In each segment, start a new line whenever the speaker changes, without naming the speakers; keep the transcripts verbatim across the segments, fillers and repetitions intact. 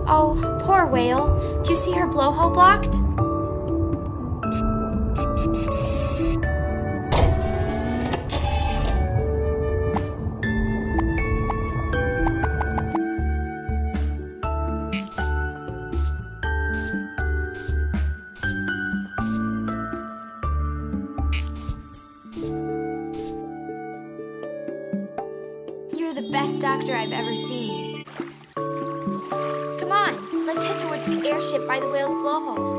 Oh, poor whale. Do you see her blowhole blocked? You're the best doctor I've ever seen. Come on, let's head towards the airship by the whale's blowhole.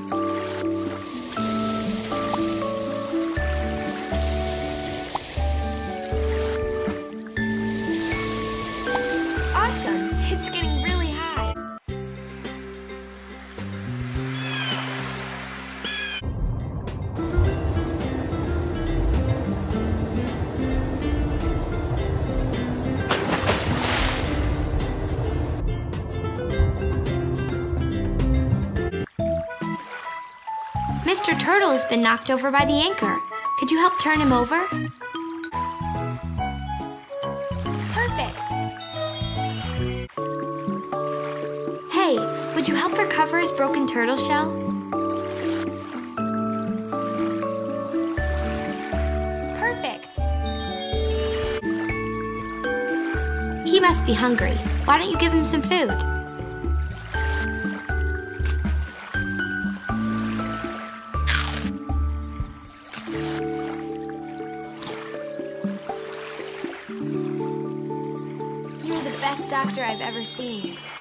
Awesome! It's getting really high. Mister Turtle has been knocked over by the anchor. Could you help turn him over? Perfect! Hey, would you help recover his broken turtle shell? Perfect! He must be hungry. Why don't you give him some food? Best doctor I've ever seen.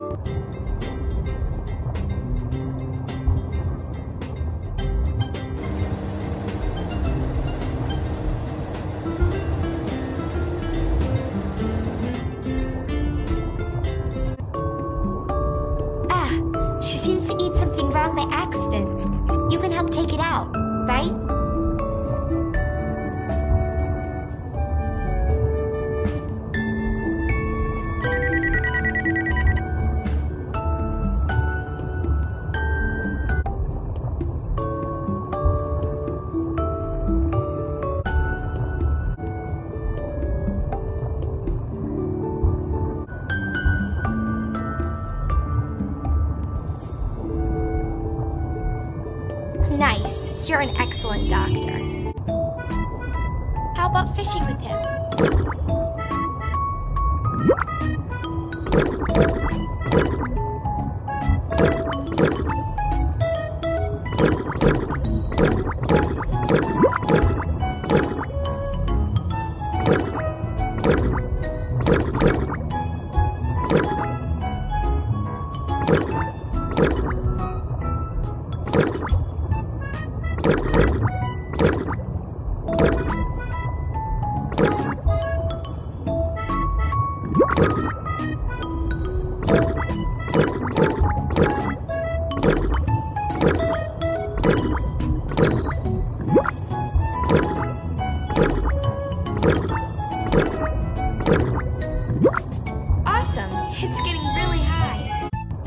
Ah, she seems to eat something wrong by accident. You can help take it out, right? Nice. You're an excellent doctor. How about fishing with him? Awesome! It's getting really high.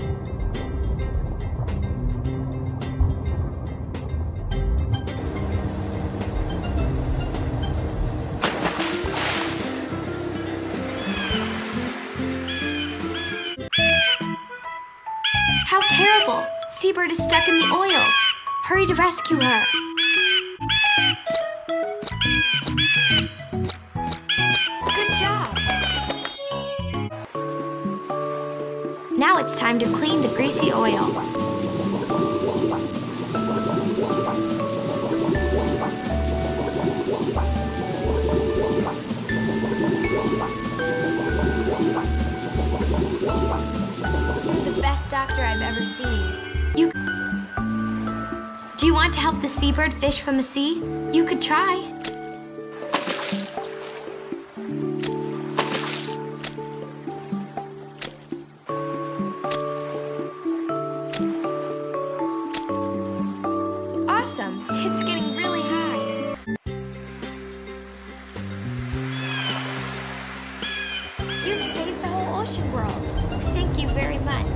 How terrible! Seabird is stuck in the oil. Hurry to rescue her. Good job! Now it's time to clean the greasy oil. You're the best doctor I've ever seen. You... Do you want to help the seabird fish from the sea? You could try. Awesome! It's getting really high. You've saved the whole ocean world. Thank you very much.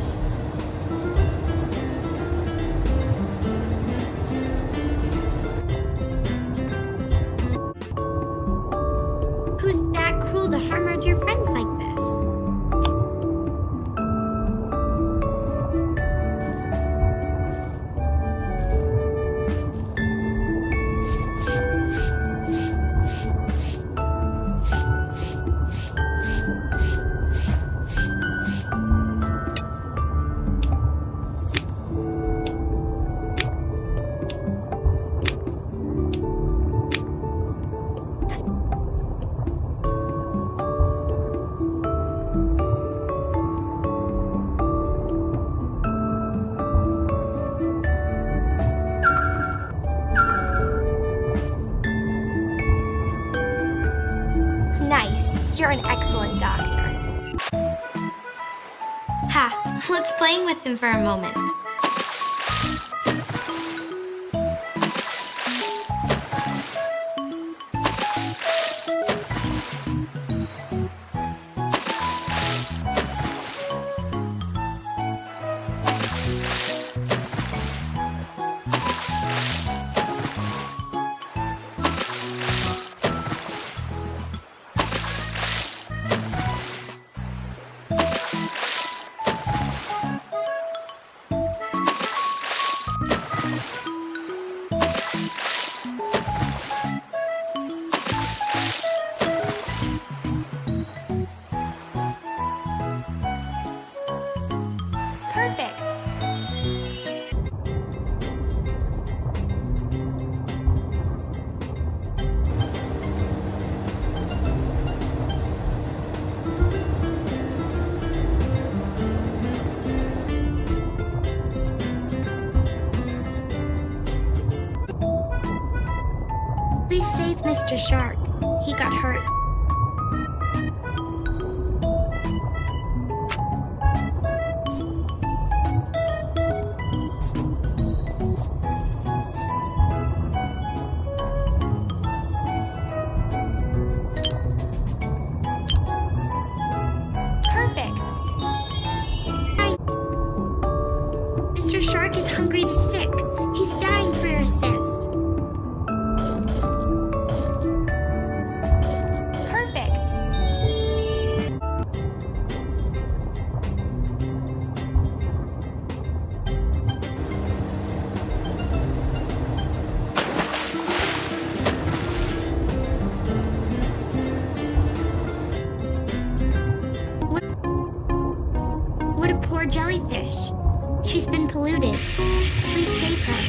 Who's that cruel to harm our dear friends like this? Let's play with him for a moment. Please save Mister Shark. He got hurt. Perfect. Hi. Mister Shark is hungry to sick. He's dying for your assist. What a poor jellyfish. She's been polluted. Please save her.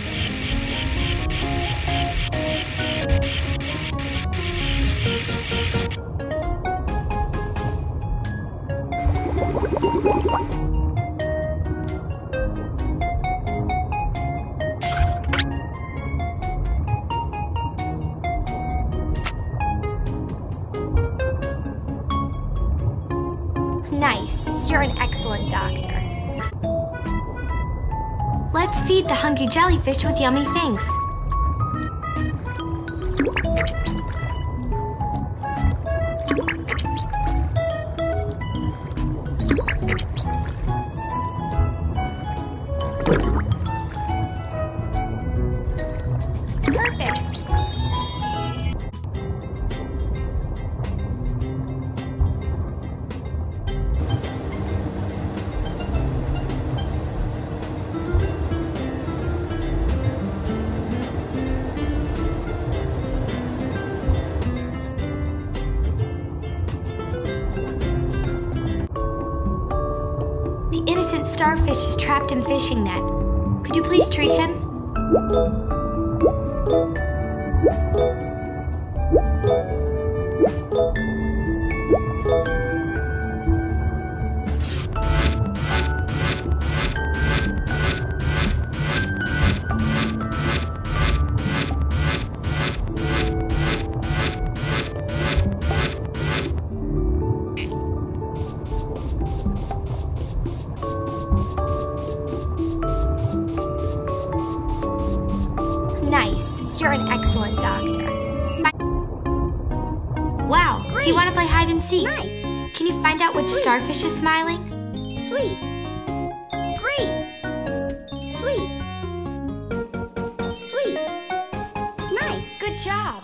Nice. You're an excellent doctor. Let's feed the hungry jellyfish with yummy things. The innocent starfish is trapped in fishing net. Could you please treat him? Nice. You're an excellent doctor. Wow. Great. You want to play hide and seek? Nice. Can you find out which Sweet. starfish is smiling? Sweet. Great. Sweet. Sweet. Nice. Good job.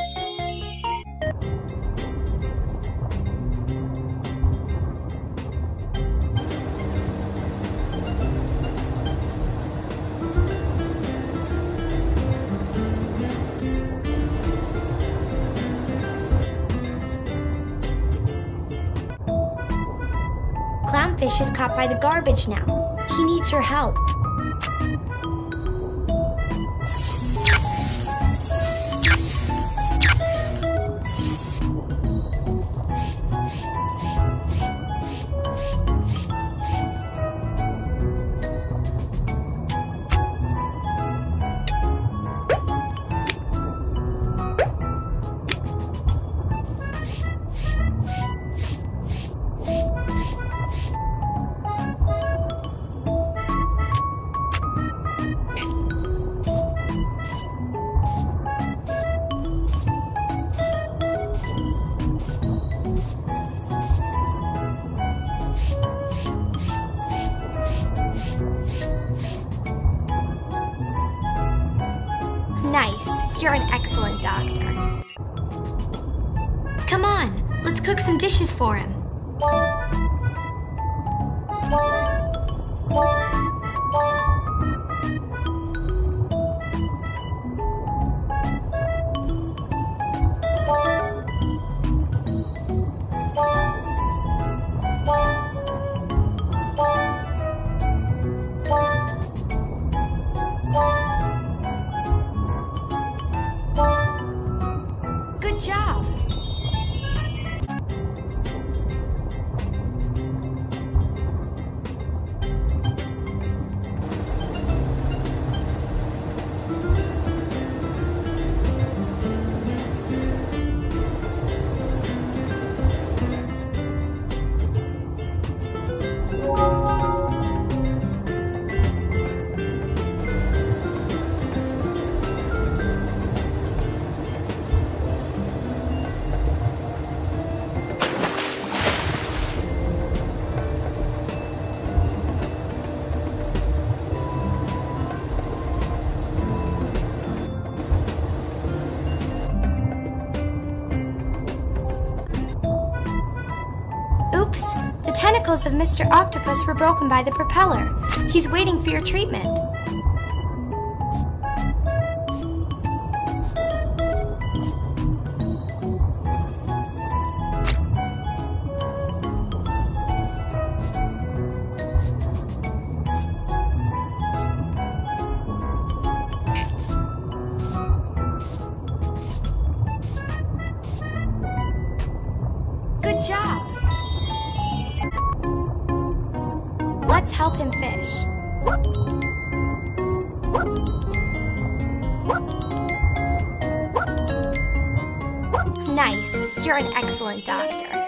Clownfish is caught by the garbage now. He needs your help. you're an excellent doctor. Come on, let's cook some dishes for him. Good job. Oops, the tentacles of Mister Octopus were broken by the propeller. He's waiting for your treatment. Good job. Let's help him fish. Nice. You're an excellent doctor.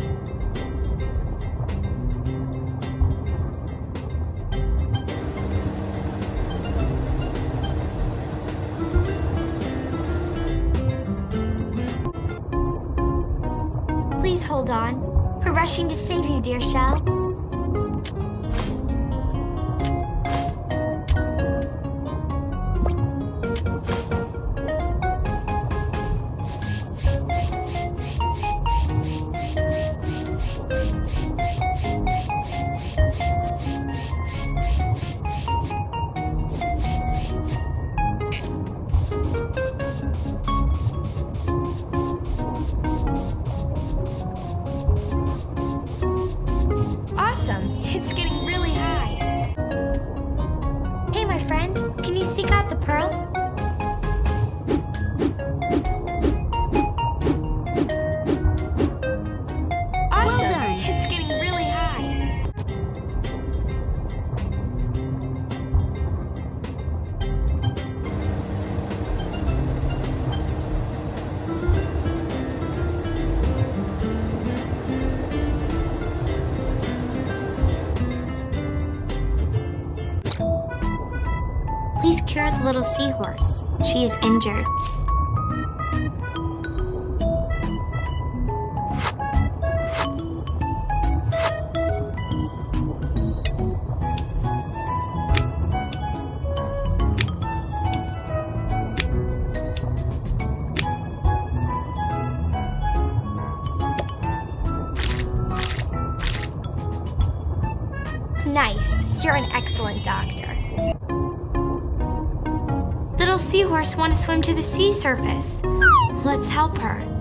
Please hold on. We're rushing to save you, dear Shell. It's getting really high. Hey, my friend, can you seek out the pearl? Awesome! Well done. It's getting really high. Please cure the little seahorse. She is injured. Nice. You're an excellent doctor. Little seahorse want to swim to the sea surface. Let's help her.